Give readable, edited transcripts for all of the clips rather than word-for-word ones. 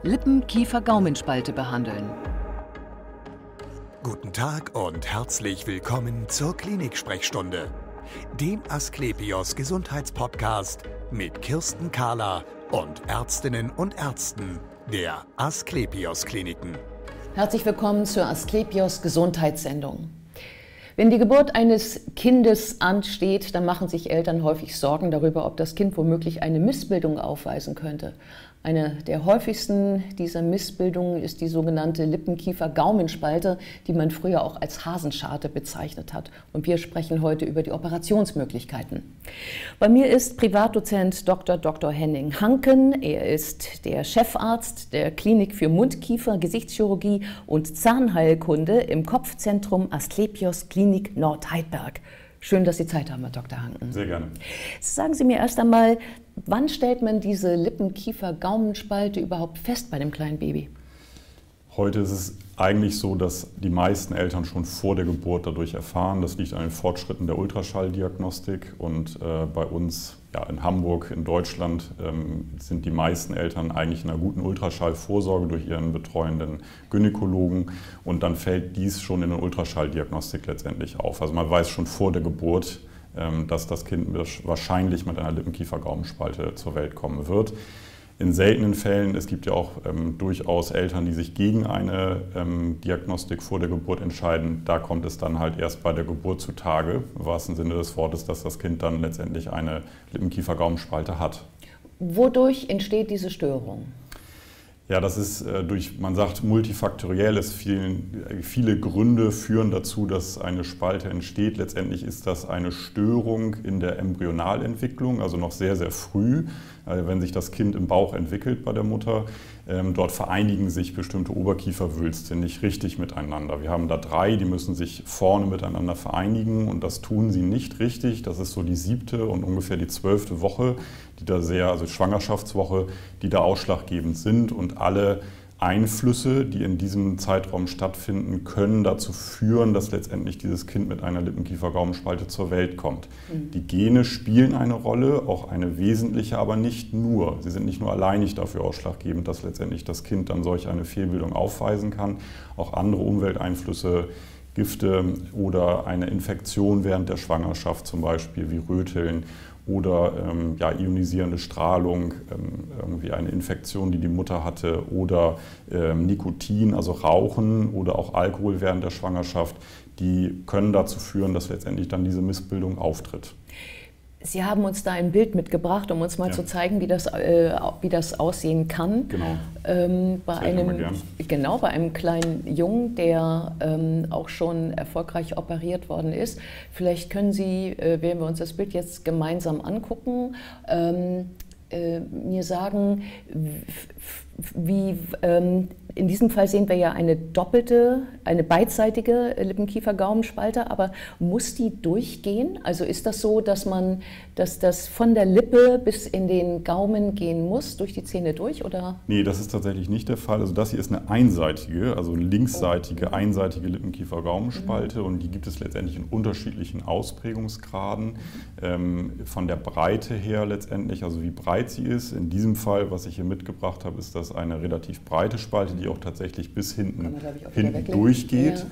Lippen-Kiefer-Gaumenspalte behandeln. Guten Tag und herzlich willkommen zur Klinik-Sprechstunde, dem Asklepios Gesundheitspodcast mit Kirsten Kahler und Ärztinnen und Ärzten der Asklepios Kliniken. Herzlich willkommen zur Asklepios Gesundheitssendung. Wenn die Geburt eines Kindes ansteht, dann machen sich Eltern häufig Sorgen darüber, ob das Kind womöglich eine Missbildung aufweisen könnte. Eine der häufigsten dieser Missbildungen ist die sogenannte Lippen-Kiefer-Gaumenspalte, die man früher auch als Hasenscharte bezeichnet hat. Und wir sprechen heute über die Operationsmöglichkeiten. Bei mir ist Privatdozent Dr. Henning Hanken. Er ist der Chefarzt der Klinik für Mund-, Kiefer-, Gesichtschirurgie und Zahnheilkunde im Kopfzentrum Asklepios Klinik Nordheidberg. Schön, dass Sie Zeit haben, Herr Dr. Hanken. Sehr gerne. Sagen Sie mir erst einmal, wann stellt man diese Lippen-Kiefer-Gaumenspalte überhaupt fest bei dem kleinen Baby? Heute ist es eigentlich so, dass die meisten Eltern schon vor der Geburt dadurch erfahren. Das liegt an den Fortschritten der Ultraschalldiagnostik. Und bei uns in Hamburg, in Deutschland, sind die meisten Eltern eigentlich in einer guten Ultraschallvorsorge durch ihren betreuenden Gynäkologen. Und dann fällt dies schon in der Ultraschalldiagnostik letztendlich auf. Also man weiß schon vor der Geburt, dass das Kind wahrscheinlich mit einer Lippen-Kiefer-Gaumenspalte zur Welt kommen wird. In seltenen Fällen, es gibt ja auch durchaus Eltern, die sich gegen eine Diagnostik vor der Geburt entscheiden, da kommt es dann halt erst bei der Geburt zutage, im wahrsten Sinne des Wortes, dass das Kind dann letztendlich eine Lippen-Kiefer-Gaumenspalte hat. Wodurch entsteht diese Störung? Ja, das ist man sagt multifaktoriell, viele Gründe führen dazu, dass eine Spalte entsteht. Letztendlich ist das eine Störung in der Embryonalentwicklung, also noch sehr, sehr früh, wenn sich das Kind im Bauch entwickelt bei der Mutter. Dort vereinigen sich bestimmte Oberkieferwülste nicht richtig miteinander. Wir haben da 3, die müssen sich vorne miteinander vereinigen und das tun sie nicht richtig. Das ist so die 7. und ungefähr die 12. Woche, also Schwangerschaftswoche, die da ausschlaggebend sind, und alle Einflüsse, die in diesem Zeitraum stattfinden, können dazu führen, dass letztendlich dieses Kind mit einer Lippen-Kiefer-Gaumenspalte zur Welt kommt. Die Gene spielen eine Rolle, auch eine wesentliche, aber nicht nur. Sie sind nicht nur alleinig dafür ausschlaggebend, dass letztendlich das Kind dann solch eine Fehlbildung aufweisen kann. Auch andere Umwelteinflüsse, Gifte oder eine Infektion während der Schwangerschaft, zum Beispiel wie Röteln, oder ionisierende Strahlung, irgendwie eine Infektion, die die Mutter hatte, oder Nikotin, also Rauchen oder auch Alkohol während der Schwangerschaft, die können dazu führen, dass letztendlich dann diese Missbildung auftritt. Sie haben uns da ein Bild mitgebracht, um uns mal zu zeigen, wie das aussehen kann. Genau. Bei einem kleinen Jungen, der auch schon erfolgreich operiert worden ist. Vielleicht können Sie, wenn wir uns das Bild jetzt gemeinsam angucken, mir sagen, wie in diesem Fall sehen wir ja eine beidseitige Lippen-Kiefer-Gaumenspalte, aber muss die durchgehen? Also ist das so, dass das von der Lippe bis in den Gaumen gehen muss, durch die Zähne durch, oder? Nee, das ist tatsächlich nicht der Fall. Also das hier ist eine einseitige, also linksseitige, einseitige Lippen-Kiefer-Gaumenspalte, und die gibt es letztendlich in unterschiedlichen Ausprägungsgraden. Von der Breite her letztendlich, also wie breit sie ist. In diesem Fall, was ich hier mitgebracht habe, ist das eine relativ breite Spalte, die auch tatsächlich bis hinten durchgeht.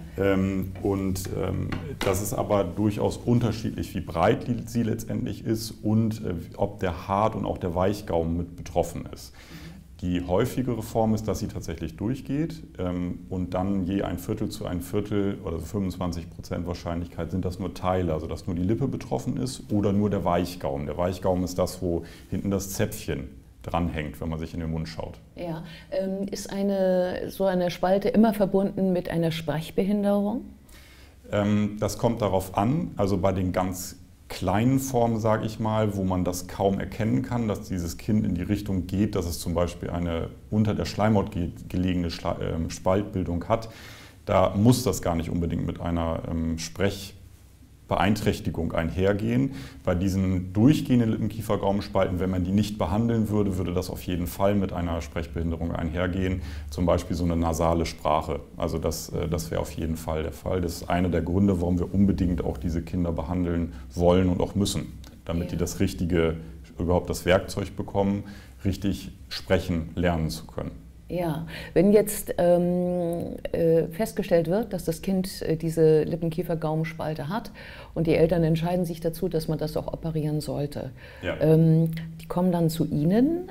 Das ist aber durchaus unterschiedlich, wie breit sie letztendlich ist und ob der Hart- und auch der Weichgaumen mit betroffen ist. Die häufigere Form ist, dass sie tatsächlich durchgeht und dann je 1/4 zu 1/4 oder 25% Wahrscheinlichkeit sind das nur Teile, also dass nur die Lippe betroffen ist oder nur der Weichgaumen. Der Weichgaumen ist das, wo hinten das Zäpfchen dranhängt, wenn man sich in den Mund schaut. Ja. Ist so eine Spalte immer verbunden mit einer Sprechbehinderung? Das kommt darauf an, also bei den ganz kleinen Formen, sage ich mal, wo man das kaum erkennen kann, dass dieses Kind in die Richtung geht, dass es zum Beispiel eine unter der Schleimhaut gelegene Spaltbildung hat, da muss das gar nicht unbedingt mit einer Sprechbeeinträchtigung einhergehen. Bei diesen durchgehenden Lippen-Kiefer-Gaumenspalten, wenn man die nicht behandeln würde, würde das auf jeden Fall mit einer Sprechbehinderung einhergehen. Zum Beispiel so eine nasale Sprache. Also das wäre auf jeden Fall der Fall. Das ist einer der Gründe, warum wir unbedingt auch diese Kinder behandeln wollen und auch müssen, damit die das Richtige, überhaupt das Werkzeug bekommen, richtig sprechen lernen zu können. Ja, wenn jetzt festgestellt wird, dass das Kind diese Lippenkiefer-Gaumenspalte hat und die Eltern entscheiden sich dazu, dass man das auch operieren sollte, Ja. Die kommen dann zu Ihnen,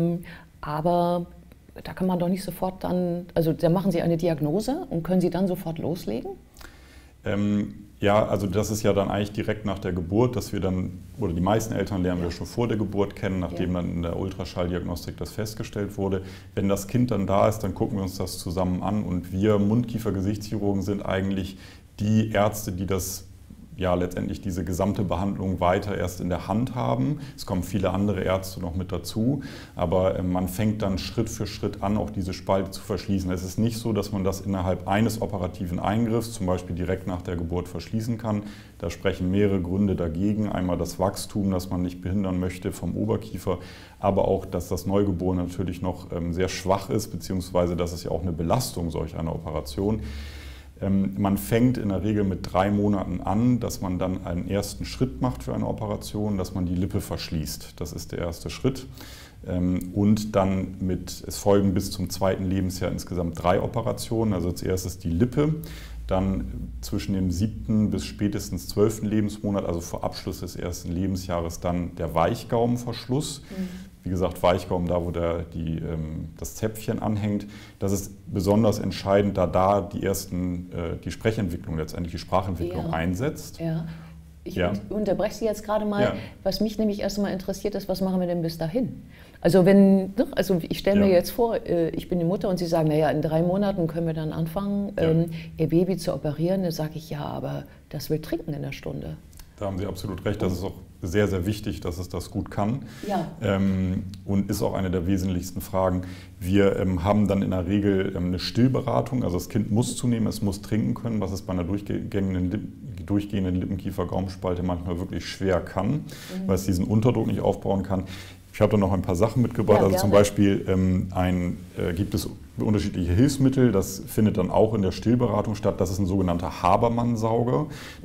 aber da kann man doch nicht sofort dann, also da machen Sie eine Diagnose und können Sie dann sofort loslegen? Ja, also das ist ja dann eigentlich direkt nach der Geburt, dass wir dann, oder die meisten Eltern lernen wir schon vor der Geburt kennen, nachdem dann in der Ultraschalldiagnostik das festgestellt wurde. Wenn das Kind dann da ist, dann gucken wir uns das zusammen an und wir Mund-Kiefer-Gesichtschirurgen sind eigentlich die Ärzte, die das ja letztendlich diese gesamte Behandlung weiter erst in der Hand haben. Es kommen viele andere Ärzte noch mit dazu, aber man fängt dann Schritt für Schritt an, auch diese Spalte zu verschließen. Es ist nicht so, dass man das innerhalb eines operativen Eingriffs, zum Beispiel direkt nach der Geburt, verschließen kann. Da sprechen mehrere Gründe dagegen. Einmal das Wachstum, das man nicht behindern möchte vom Oberkiefer, aber auch, dass das Neugeborene natürlich noch sehr schwach ist, beziehungsweise das ist ja auch eine Belastung solch einer Operation. Man fängt in der Regel mit 3 Monaten an, dass man dann einen ersten Schritt macht für eine Operation, dass man die Lippe verschließt. Das ist der erste Schritt. Und dann es folgen bis zum 2. Lebensjahr insgesamt 3 Operationen. Also als erstes die Lippe, dann zwischen dem 7. bis spätestens 12. Lebensmonat, also vor Abschluss des 1. Lebensjahres, dann der Weichgaumenverschluss. Wie gesagt, Weichgaumen, da wo das Zäpfchen anhängt. Das ist besonders entscheidend, da die Sprechentwicklung, letztendlich die Sprachentwicklung einsetzt. Ja. Ich unterbreche Sie jetzt gerade mal. Ja. Was mich nämlich erst einmal interessiert ist, was machen wir denn bis dahin? Also ich stelle mir jetzt vor, ich bin die Mutter und Sie sagen, naja, in 3 Monaten können wir dann anfangen, Ihr Baby zu operieren. Da sage ich, ja, aber das will trinken in der Stunde. Da haben Sie absolut recht, das ist auch sehr, sehr wichtig, dass es das gut kann. Ja. Und ist auch eine der wesentlichsten Fragen. Wir haben dann in der Regel eine Stillberatung, also das Kind muss zunehmen, es muss trinken können, was es bei einer durchgehenden Lippenkiefer-Gaumenspalte manchmal wirklich schwer kann, weil es diesen Unterdruck nicht aufbauen kann. Ich habe da noch ein paar Sachen mitgebracht. Also zum Beispiel gibt es unterschiedliche Hilfsmittel. Das findet dann auch in der Stillberatung statt. Das ist ein sogenannter Habermann-Sauger.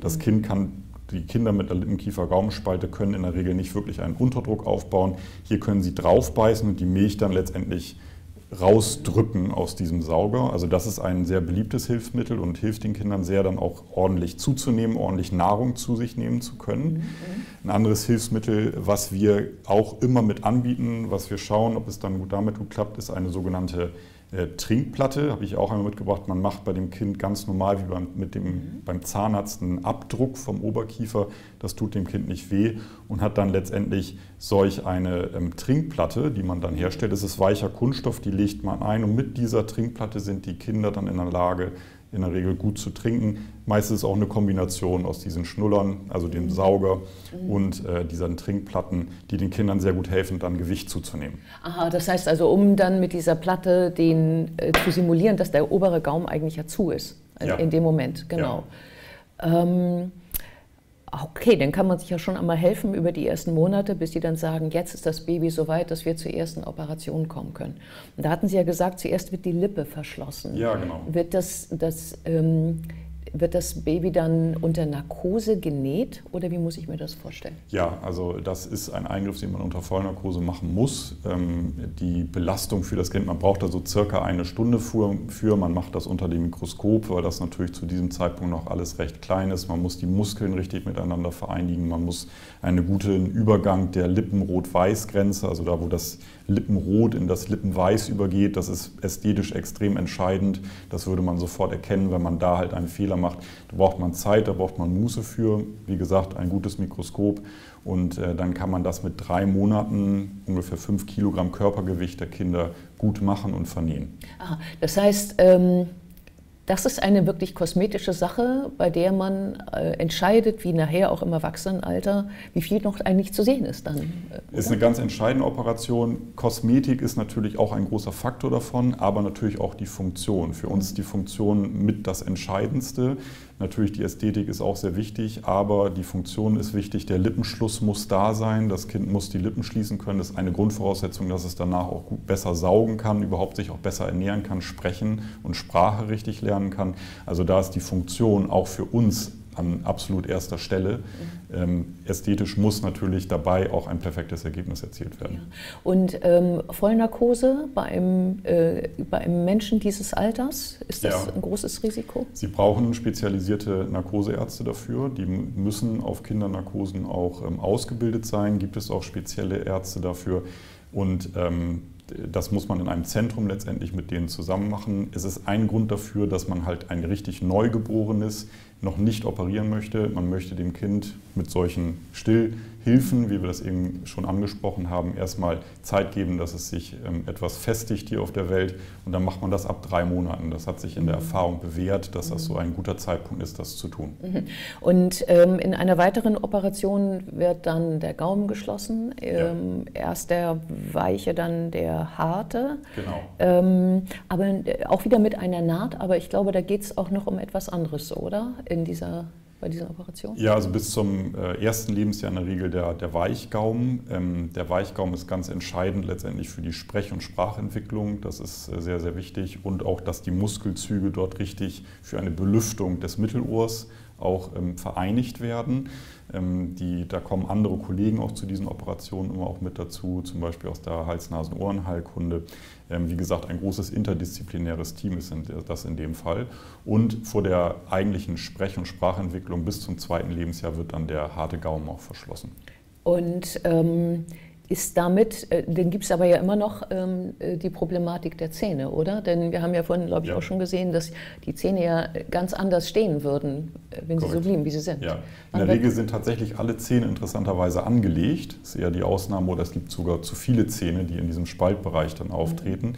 Die Kinder mit der Lippenkiefer-Gaumenspalte können in der Regel nicht wirklich einen Unterdruck aufbauen. Hier können sie draufbeißen und die Milch dann letztendlich rausdrücken aus diesem Sauger. Also das ist ein sehr beliebtes Hilfsmittel und hilft den Kindern sehr, dann auch ordentlich zuzunehmen, ordentlich Nahrung zu sich nehmen zu können. Ein anderes Hilfsmittel, was wir auch immer mit anbieten, was wir schauen, ob es dann damit gut klappt, ist eine sogenannte Trinkplatte, habe ich auch einmal mitgebracht. Man macht bei dem Kind ganz normal wie beim Zahnarzt einen Abdruck vom Oberkiefer. Das tut dem Kind nicht weh und hat dann letztendlich solch eine Trinkplatte, die man dann herstellt. Es ist weicher Kunststoff, die legt man ein und mit dieser Trinkplatte sind die Kinder dann in der Lage, in der Regel gut zu trinken. Meistens ist es auch eine Kombination aus diesen Schnullern, also dem Sauger und diesen Trinkplatten, die den Kindern sehr gut helfen, dann Gewicht zuzunehmen. Aha, das heißt also, um dann mit dieser Platte zu simulieren, dass der obere Gaumen eigentlich ja zu ist, in dem Moment, genau. Ja. Okay, dann kann man sich ja schon einmal helfen über die ersten Monate, bis die dann sagen, jetzt ist das Baby so weit, dass wir zur ersten Operation kommen können. Und da hatten Sie ja gesagt, zuerst wird die Lippe verschlossen. Ja, genau. Wird das Baby dann unter Narkose genäht oder wie muss ich mir das vorstellen? Ja, also das ist ein Eingriff, den man unter Vollnarkose machen muss. Die Belastung für das Kind, man braucht da so circa 1 Stunde für. Man macht das unter dem Mikroskop, weil das natürlich zu diesem Zeitpunkt noch alles recht klein ist. Man muss die Muskeln richtig miteinander vereinigen. Man muss einen guten Übergang der Lippenrot-Weiß-Grenze, also da, wo das Lippenrot in das Lippenweiß übergeht, das ist ästhetisch extrem entscheidend. Das würde man sofort erkennen, wenn man da halt einen Fehler macht. Da braucht man Zeit, da braucht man Muße für. Wie gesagt, ein gutes Mikroskop. Und dann kann man das mit 3 Monaten, ungefähr 5 Kilogramm Körpergewicht der Kinder gut machen und vernähen. Aha, das heißt, das ist eine wirklich kosmetische Sache, bei der man entscheidet, wie nachher auch im Erwachsenenalter, wie viel noch eigentlich zu sehen ist dann. Ist eine ganz entscheidende Operation. Kosmetik ist natürlich auch ein großer Faktor davon, aber natürlich auch die Funktion. Für uns ist die Funktion mit das Entscheidendste. Natürlich die Ästhetik ist auch sehr wichtig, aber die Funktion ist wichtig. Der Lippenschluss muss da sein, das Kind muss die Lippen schließen können. Das ist eine Grundvoraussetzung, dass es danach auch gut besser saugen kann, überhaupt sich auch besser ernähren kann, sprechen und Sprache richtig lernen kann. Also da ist die Funktion auch für uns an absolut erster Stelle. Ästhetisch muss natürlich dabei auch ein perfektes Ergebnis erzielt werden. Ja. Und Vollnarkose bei einem Menschen dieses Alters, ist das ein großes Risiko? Sie brauchen spezialisierte Narkoseärzte dafür. Die müssen auf Kindernarkosen auch ausgebildet sein. Gibt es auch spezielle Ärzte dafür. Und das muss man in einem Zentrum letztendlich mit denen zusammen machen. Es ist ein Grund dafür, dass man halt ein richtig Neugeborenes noch nicht operieren möchte. Man möchte dem Kind mit solchen Stillhilfen, wie wir das eben schon angesprochen haben, erstmal Zeit geben, dass es sich etwas festigt hier auf der Welt. Und dann macht man das ab 3 Monaten. Das hat sich in der Erfahrung bewährt, dass das so ein guter Zeitpunkt ist, das zu tun. Und in einer weiteren Operation wird dann der Gaumen geschlossen. Erst der weiche, dann der harte. Genau. Aber auch wieder mit einer Naht. Aber ich glaube, da geht es auch noch um etwas anderes, oder? Bei dieser Operation? Ja, also bis zum ersten Lebensjahr in der Regel der Weichgaumen. Der Weichgaumen ist ganz entscheidend letztendlich für die Sprech- und Sprachentwicklung. Das ist sehr, sehr wichtig. Und auch, dass die Muskelzüge dort richtig für eine Belüftung des Mittelohrs auch vereinigt werden. Da kommen andere Kollegen auch zu diesen Operationen immer auch mit dazu, zum Beispiel aus der Hals-Nasen-Ohren-Heilkunde. Wie gesagt, ein großes interdisziplinäres Team ist das in dem Fall. Und vor der eigentlichen Sprech- und Sprachentwicklung bis zum 2. Lebensjahr wird dann der harte Gaumen auch verschlossen. Und ist damit, dann gibt es aber ja immer noch die Problematik der Zähne, oder? Denn wir haben ja vorhin, glaube ich, auch schon gesehen, dass die Zähne ja ganz anders stehen würden, wenn sie so blieben, wie sie sind. Ja. In der Regel sind tatsächlich alle Zähne interessanterweise angelegt. Das ist eher die Ausnahme, oder es gibt sogar zu viele Zähne, die in diesem Spaltbereich dann auftreten.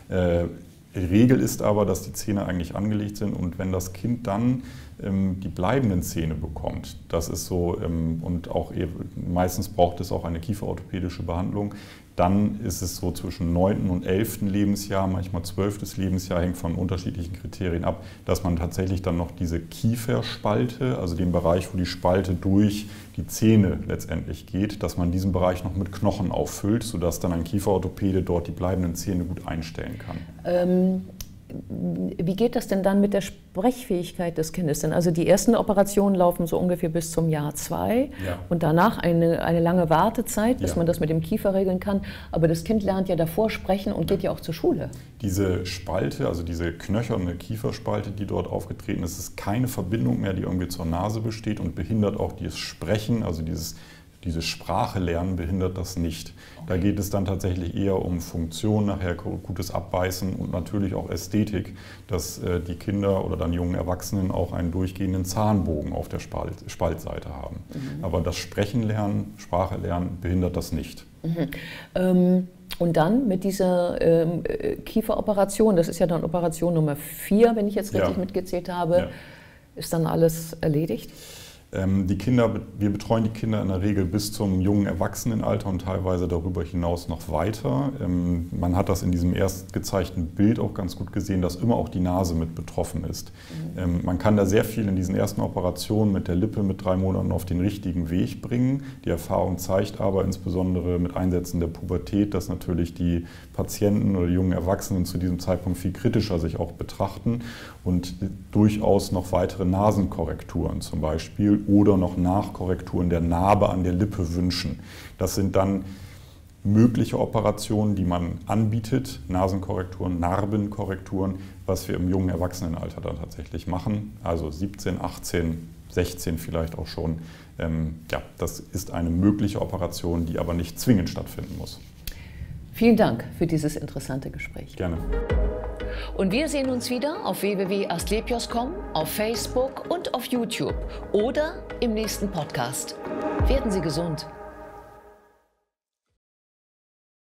Die Regel ist aber, dass die Zähne eigentlich angelegt sind, und wenn das Kind dann die bleibenden Zähne bekommt, das ist so, und auch meistens braucht es auch eine kieferorthopädische Behandlung, dann ist es so zwischen 9. und 11. Lebensjahr, manchmal 12. Lebensjahr, hängt von unterschiedlichen Kriterien ab, dass man tatsächlich dann noch diese Kieferspalte, also den Bereich, wo die Spalte durch die Zähne letztendlich geht, dass man diesen Bereich noch mit Knochen auffüllt, sodass dann ein Kieferorthopäde dort die bleibenden Zähne gut einstellen kann. Wie geht das denn dann mit der Sprechfähigkeit des Kindes? Denn also die ersten Operationen laufen so ungefähr bis zum Jahr 2 und danach eine lange Wartezeit, bis man das mit dem Kiefer regeln kann. Aber das Kind lernt ja davor sprechen und geht ja auch zur Schule. Diese Spalte, also diese knöcherne Kieferspalte, die dort aufgetreten ist, ist keine Verbindung mehr, die irgendwie zur Nase besteht, und behindert auch dieses Sprechen, also dieses Sprache lernen behindert das nicht. Da geht es dann tatsächlich eher um Funktion, nachher gutes Abbeißen und natürlich auch Ästhetik, dass die Kinder oder dann jungen Erwachsenen auch einen durchgehenden Zahnbogen auf der Spaltseite haben. Aber das Sprechen lernen, Sprache lernen behindert das nicht. Und dann mit dieser Kieferoperation, das ist ja dann Operation Nummer 4, wenn ich jetzt richtig mitgezählt habe, ist dann alles erledigt? Wir betreuen die Kinder in der Regel bis zum jungen Erwachsenenalter und teilweise darüber hinaus noch weiter. Man hat das in diesem erst gezeigten Bild auch ganz gut gesehen, dass immer auch die Nase mit betroffen ist. Man kann da sehr viel in diesen ersten Operationen mit der Lippe mit 3 Monaten auf den richtigen Weg bringen. Die Erfahrung zeigt aber insbesondere mit Einsätzen der Pubertät, dass natürlich die Patienten oder die jungen Erwachsenen zu diesem Zeitpunkt viel kritischer sich auch betrachten und durchaus noch weitere Nasenkorrekturen zum Beispiel oder noch Nachkorrekturen der Narbe an der Lippe wünschen. Das sind dann mögliche Operationen, die man anbietet, Nasenkorrekturen, Narbenkorrekturen, was wir im jungen Erwachsenenalter dann tatsächlich machen, also 17, 18, 16 vielleicht auch schon. Das ist eine mögliche Operation, die aber nicht zwingend stattfinden muss. Vielen Dank für dieses interessante Gespräch. Gerne. Und wir sehen uns wieder auf www.asklepios.com, auf Facebook und auf YouTube oder im nächsten Podcast. Werden Sie gesund!